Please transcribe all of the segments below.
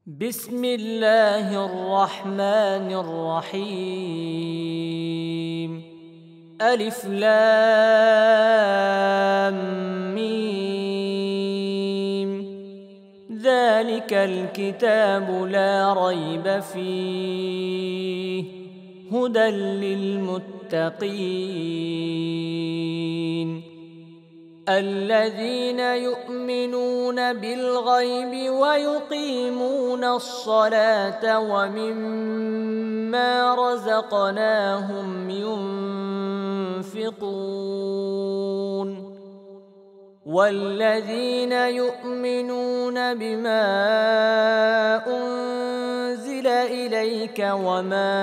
بسم الله الرحمن الرحيم. ألف لام ميم. ذلك الكتاب لا ريب فيه هدى للمتقين الذين يؤمنون بالغيب ويقيمون الصلاة ومما رزقناهم ينفقون والذين يؤمنون بما أنزل إليك وما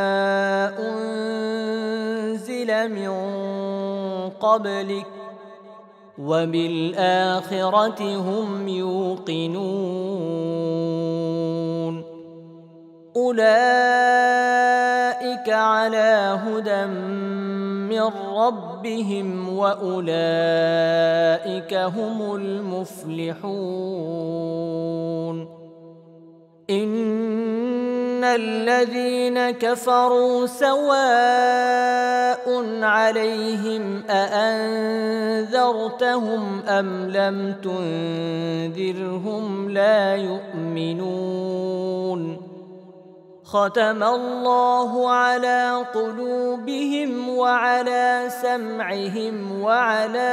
أنزل من قبلك وبالآخرة هم يوقنون أولئك على هدى من ربهم وأولئك هم المفلحون إن الذين كفروا سواء عليهم أأنذرتهم أم لم تنذرهم لا يؤمنون ختم الله على قلوبهم وعلى سمعهم وعلى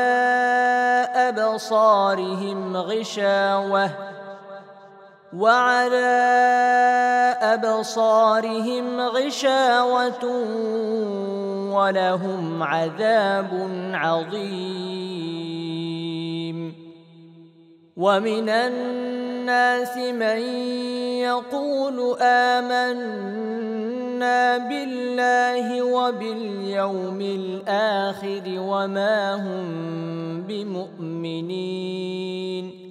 أبصارهم غشاوة ولهم عذاب عظيم ومن الناس من يقول آمنا بالله وباليوم الآخر وما هم بمؤمنين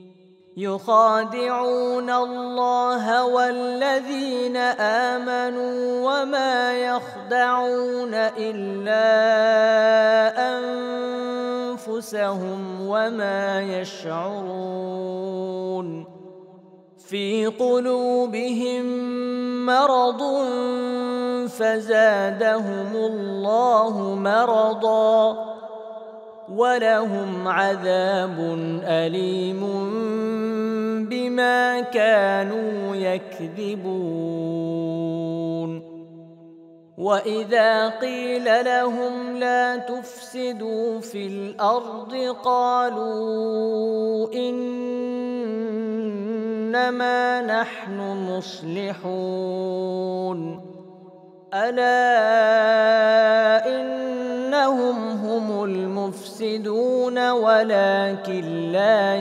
يخادعون الله والذين آمنوا وما يخدعون إلا أنفسهم وما يشعرون في قلوبهم مرض فزادهم الله مرضا ولهم عذاب أليم بما كانوا يكذبون وإذا قيل لهم لا تفسدوا في الأرض قالوا إنما نحن مصلحون ألا إنهم هم المفسدون ولكن لا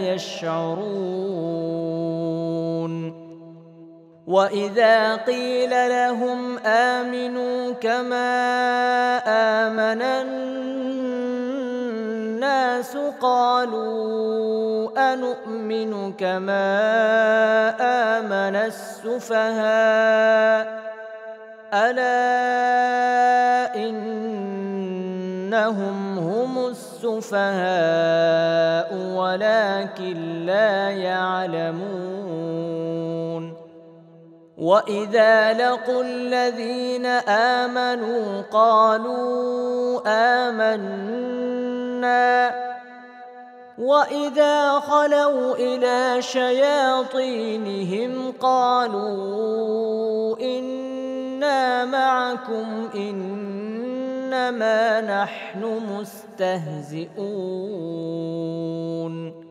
يشعرون وإذا قيل لهم آمنوا كما آمن الناس قالوا أنؤمن كما آمن السفهاء ألا إنهم هم السفهاء ولكن لا يعلمون وإذا لقوا الذين آمنوا قالوا آمنا وإذا خلوا إلى شياطينهم قالوا إنا معكم إنما نحن مستهزئون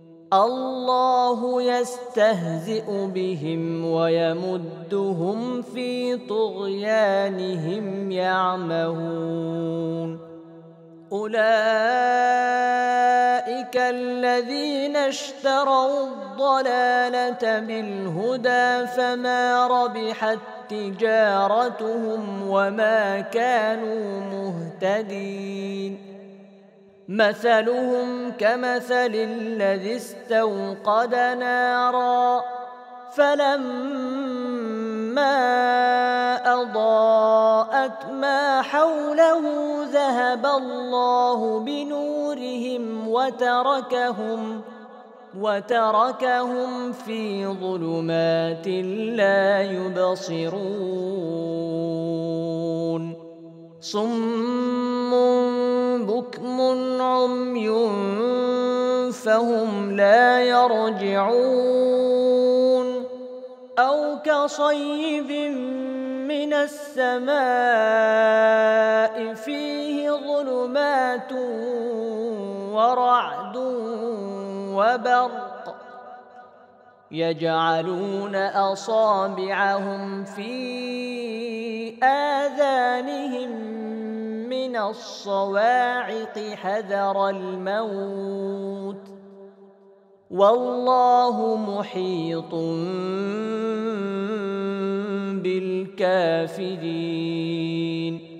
الله يستهزئ بهم ويمدهم في طغيانهم يعمهون أولئك الذين اشتروا الضلالة بالهدى فما ربحت تجارتهم وما كانوا مهتدين مثلهم كمثل الذي استوقد نارا فلما أضاءت ما حوله ذهب الله بنورهم وتركهم في ظلمات لا يبصرون صم بكم عمي فهم لا يرجعون أو كصيب من السماء فيه ظلمات ورعد وبرق يجعلون أصابعهم في آذانهم من الصواعق حذر الموت والله محيط بالكافرين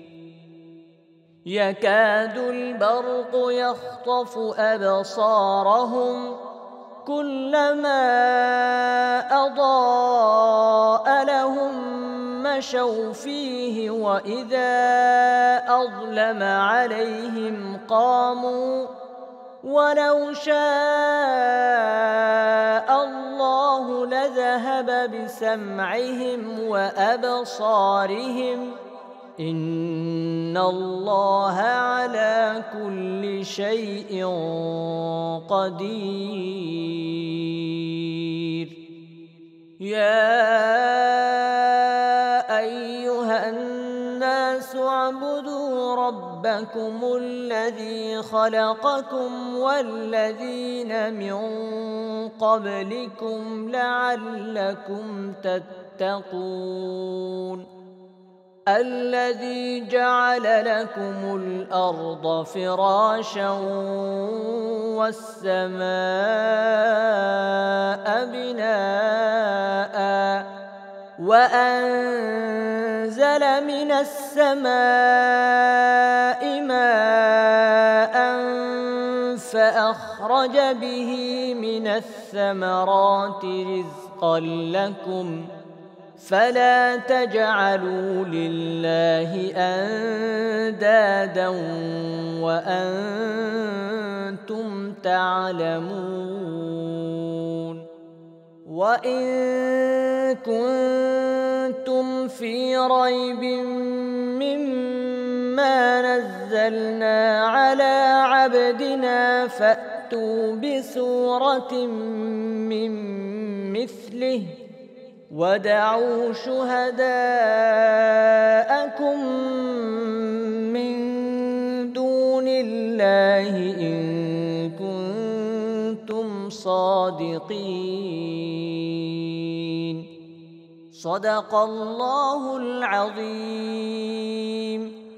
يكاد البرق يخطف أبصارهم كلما أضاء لهم مشوا فيه وإذا أظلم عليهم قاموا ولو شاء الله لذهب بسمعهم وأبصارهم إن الله على كل شيء قدير يا أيها الناس اعبدوا ربكم الذي خلقكم والذين من قبلكم لعلكم تتقون الذي جعل لكم الأرض فراشا والسماء بناء وأنزل من السماء ماء فأخرج به من الثمرات رزقا لكم فلا تجعلوا لله أندادا وأنتم تعلمون وإن كنتم في ريب مما نزلنا على عبدنا فأتوا بسورة من مثله ودعوا شهداءكم من دون الله إن كنتم صادقين صدق الله العظيم.